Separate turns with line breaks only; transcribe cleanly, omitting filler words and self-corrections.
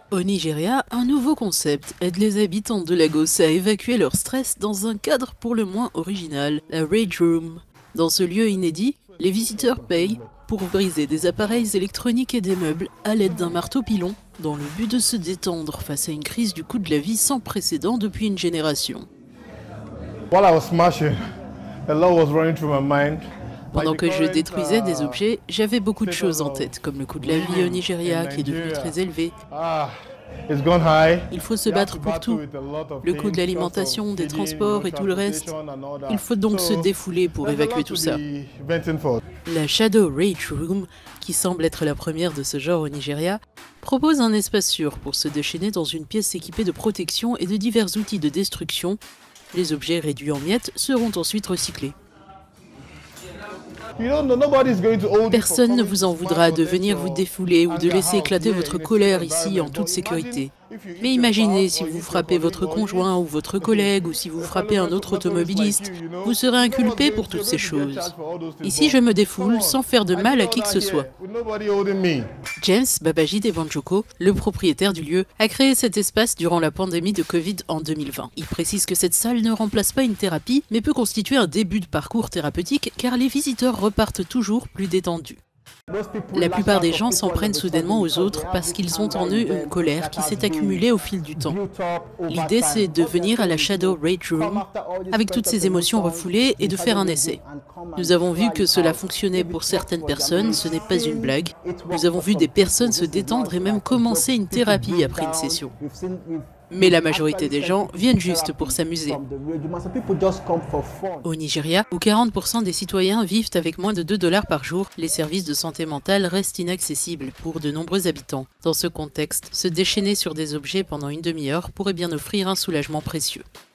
Au Nigeria, un nouveau concept aide les habitants de Lagos à évacuer leur stress dans un cadre pour le moins original, la Rage Room. Dans ce lieu inédit, les visiteurs payent pour briser des appareils électroniques et des meubles à l'aide d'un marteau pilon, dans le but de se détendre face à une crise du coût de la vie sans précédent depuis une génération. Pendant que je détruisais des objets, j'avais beaucoup de choses en tête, comme le coût de la vie au Nigeria qui est devenu très élevé. Il faut se battre pour tout, le coût de l'alimentation, des transports et tout le reste. Il faut donc se défouler pour évacuer tout ça. La Shadow Rage Room, qui semble être la première de ce genre au Nigeria, propose un espace sûr pour se déchaîner dans une pièce équipée de protection et de divers outils de destruction. Les objets réduits en miettes seront ensuite recyclés. Personne ne vous en voudra de venir vous défouler ou de laisser éclater votre colère ici en toute sécurité. Mais imaginez si vous frappez votre conjoint ou votre collègue ou si vous frappez un autre automobiliste, vous serez inculpé pour toutes ces choses. Ici, je me défoule sans faire de mal à qui que ce soit. James Babajide Banjoko, le propriétaire du lieu, a créé cet espace durant la pandémie de Covid en 2020. Il précise que cette salle ne remplace pas une thérapie, mais peut constituer un début de parcours thérapeutique car les visiteurs repartent toujours plus détendus. La plupart des gens s'en prennent soudainement aux autres parce qu'ils ont en eux une colère qui s'est accumulée au fil du temps. L'idée, c'est de venir à la Shadow Rage Room avec toutes ces émotions refoulées et de faire un essai. Nous avons vu que cela fonctionnait pour certaines personnes, ce n'est pas une blague. Nous avons vu des personnes se détendre et même commencer une thérapie après une session. Mais la majorité des gens viennent juste pour s'amuser. Au Nigeria, où 40% des citoyens vivent avec moins de 2 $ par jour, les services de santé mentale restent inaccessibles pour de nombreux habitants. Dans ce contexte, se déchaîner sur des objets pendant une demi-heure pourrait bien offrir un soulagement précieux.